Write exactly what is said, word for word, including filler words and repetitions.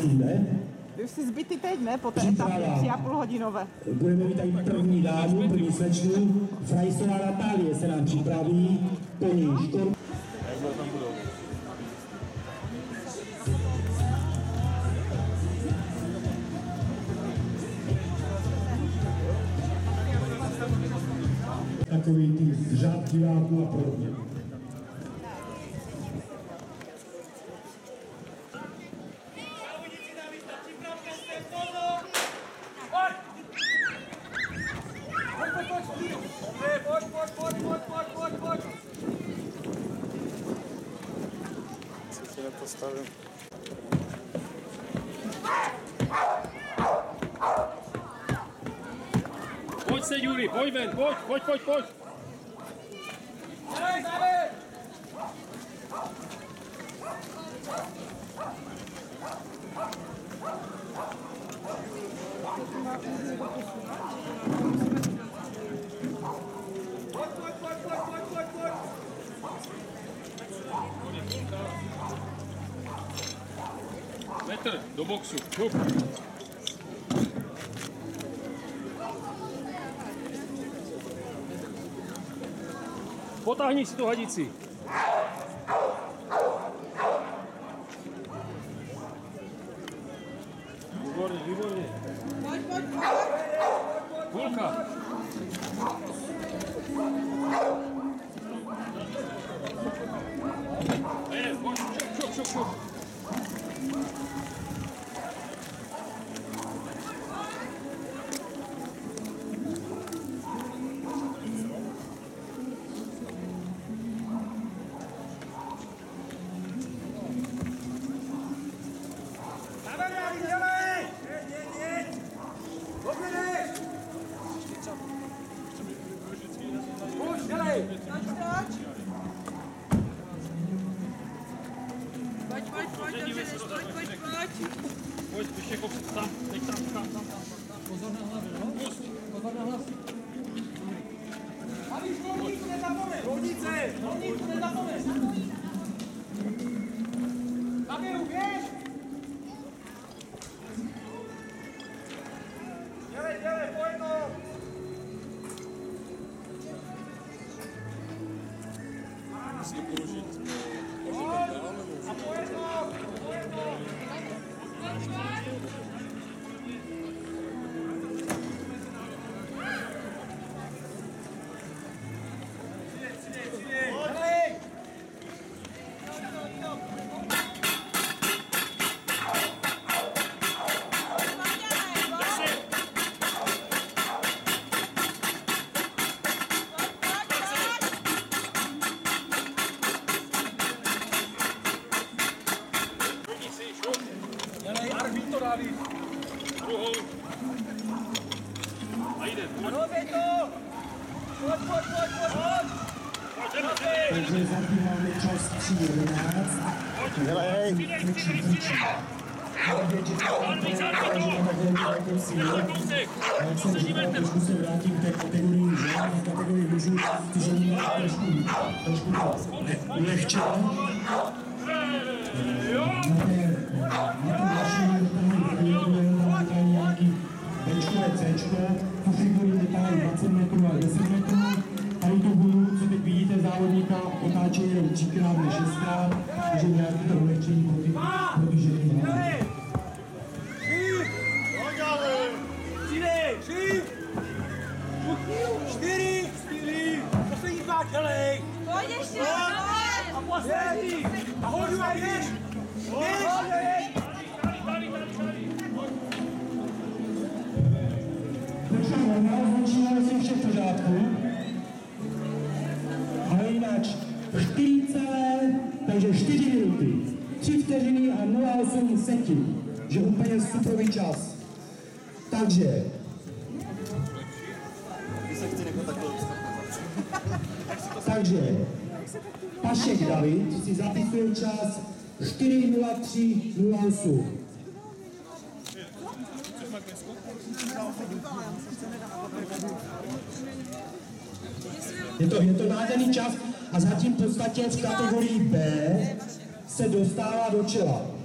Zastavíme. Ty už jsi zbytý teď, ne? Po té etapě tři a půl hodinové. Budeme mít tady první dámu, první slečnu. Frajsová Natálie se nám připraví. Po ní Škorp. Jak tam budou? Takový ty z řad diváků a podobně. Co si nepostavím? Pojď se, Juri, pojď ven, pojď, pojď, pojď, pojď. Metr do boxu. Hup. Potáhni si tu hadici. Výborně, výborně. Pojď, pojď, pojď. Půlka. Jede, pojď, šup, šup, šup. Pojď, pojď, pojď, dobře, pojď, pojď, pojď. Pojď, ještě kop, tam, teď tam, tam, tam, tam. Pozor na hlavu, no? Pozor na hlavu. Avíš, rovníku nezapomeš! Rovnice! Rovníku nezapomeš! Kameru, běž! Dělej, dělej, pojď no! Musí položit. A pojď no! Pojď no! Dělej, Arvín to dá víc. Druhou. A jde, pojď. Robej to! Pojď, pojď, pojď, pojď, pojď! Takže zatím máme čas tři jedenáct. Dělej! Kličí, kličí. Takže jak jsem říkal, trošku se vrátím k té kategorii žen, v kategorii mužů, ty ženy mají trošku, trošku to ulehčené. Na tom dalším tam je nějaký benčkové céčko, tu figuru vytáhne dvacet metrů a deset metrů. Tady tu gulu, co teď vidíte závodníka, otáčí jenom třikrát nebo šestkrát, takže nějaký to ulehčení pro ty, pro ty ženy. Čtyři, čtyři, poslední dva, dělej! Pojď ještě, A poslední! A hoďu a běž! Běž! Takže ono, začínáme si vše v pořádku. Ale jinak čtyři celé, takže čtyři minuty, tři vteřiny a nula celá osm setin, že úplně superový čas. Takže Takže Pašek David si zapisuje čas čtyři nula tři nula osm. Je to, je to nádherný čas a zatím v podstatě v kategorii B se dostává do čela.